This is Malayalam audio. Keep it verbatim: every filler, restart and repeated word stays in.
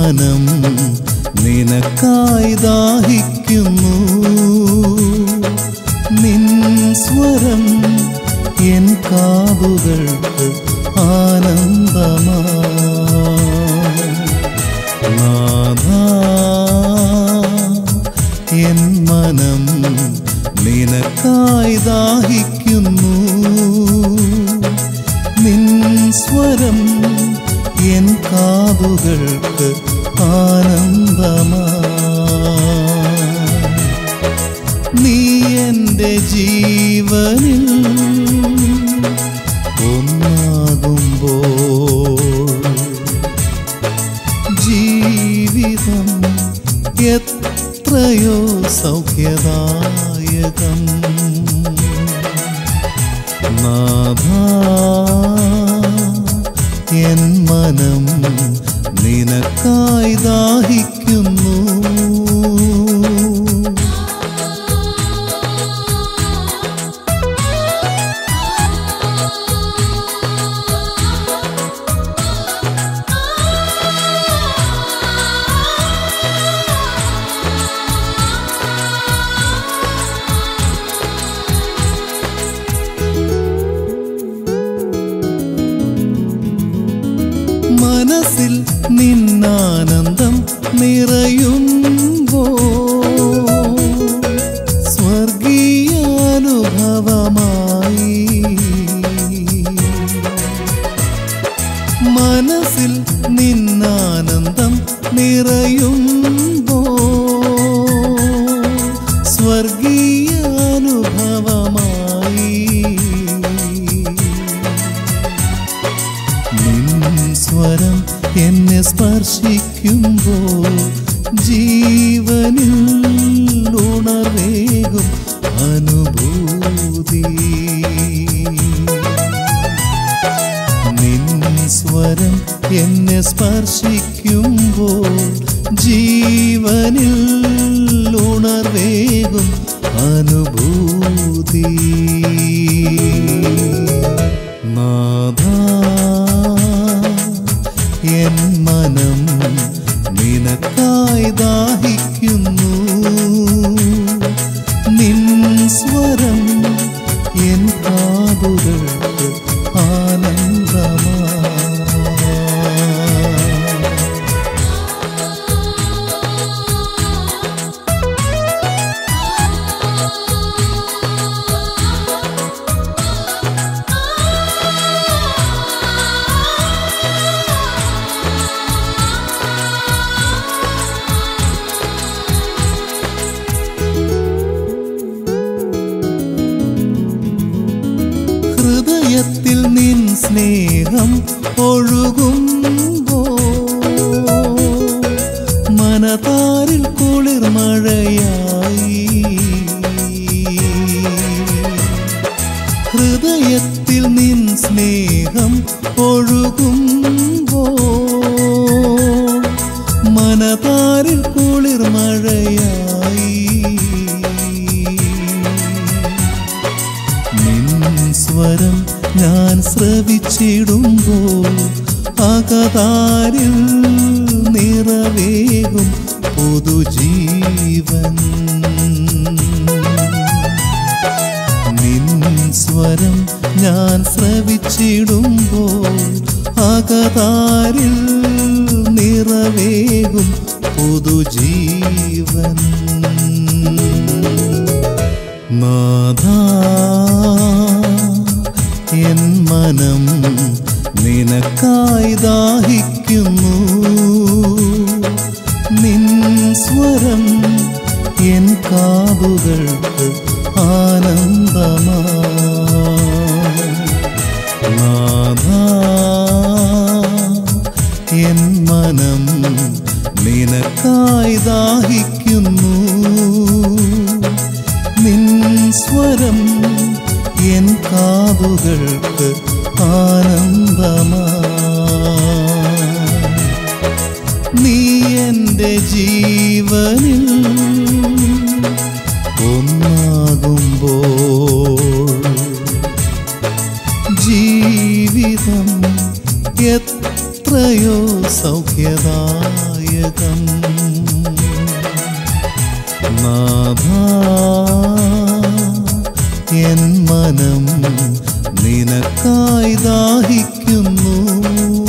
മനം നിനക്കായി ദാഹിക്കുന്നു. നിൻ സ്വരം എൻ കാതുകൾക്ക് ആനന്ദമായി. നാഥാ, എൻ മനം നിനക്കായി ദാഹിക്കുന്നു. നിൻ സ്വരം എൻ കാതുകൾക്ക് ആനന്ദമായി. നീ എൻ്റെ ജീവനിൽ ഒന്നാകുമ്പോൾ ജീവിതം എത്രയോ സൗഖ്യദായകം. നാഥാ, എൻ മനം നിനക്കായി ദാഹിക്കുന്നു. മനസ്സിൽ നിന്നാനന്ദം നിറയുമ്പോൾ സ്വർഗീയാനുഭവമായി. മനസ്സിൽ നിന്നാനന്ദം നിറയുമ്പോൾ സ്വർഗീയാനുഭവമായി. സ്വരം എന്നെ സ്പർശിക്കുമ്പോൾ ജീവനിൽ ഉണർവേകും അനുഭൂതി. നിൻ സ്വരം എന്നെ സ്പർശിക്കുമ്പോൾ ജീവനിൽ ഉണർവേകും അനുഭൂതി. നാഥാ, എൻ മനം നിനക്കായി ദാഹിക്കുന്നു. നിൻ സ്വരം എൻ കാതുകൾക്ക് ആനന്ദമായി. ഹൃദയത്തിൽ നിൻ സ്നേഹം ഒഴുകുമ്പോൾ മനതാരിൽ കുളിർമഴയായി. ഹൃദയത്തിൽ നിൻ സ്നേഹം ഒഴുകുമ്പോൾ മനതാരിൽ കുളിർമഴയായി. സ്വരം ഞാൻ ശ്രവിച്ചിടുമ്പോൾ അകതാരിൽ നിറവേകും പുതുജീവൻ. നിൻ സ്വരം ഞാൻ ശ്രവിച്ചിടുമ്പോൾ അകതാരിൽ നിറവേകും പുതുജീവൻ. നാഥാ, എൻ മനം നിനക്കായി ദാഹിക്കുന്നു. നിൻ സ്വരം എൻ കാതുകൾക്ക് ആനന്ദമായി. നാഥാ, എൻ മനം നിനക്കായി ദാഹിക്കുന്നു. നിൻ സ്വരം എൻ കാതുകൾക്ക് ആനന്ദമായി. നീ എൻ്റെ ജീവനിൽ ഒന്നാകുമ്പോൾ ജീവിതം എത്രയോ സൗഖ്യദായകം. അതിവേഗം. നാഥാ, എൻ മനം നിനക്കായി ദാഹിക്കുന്നു.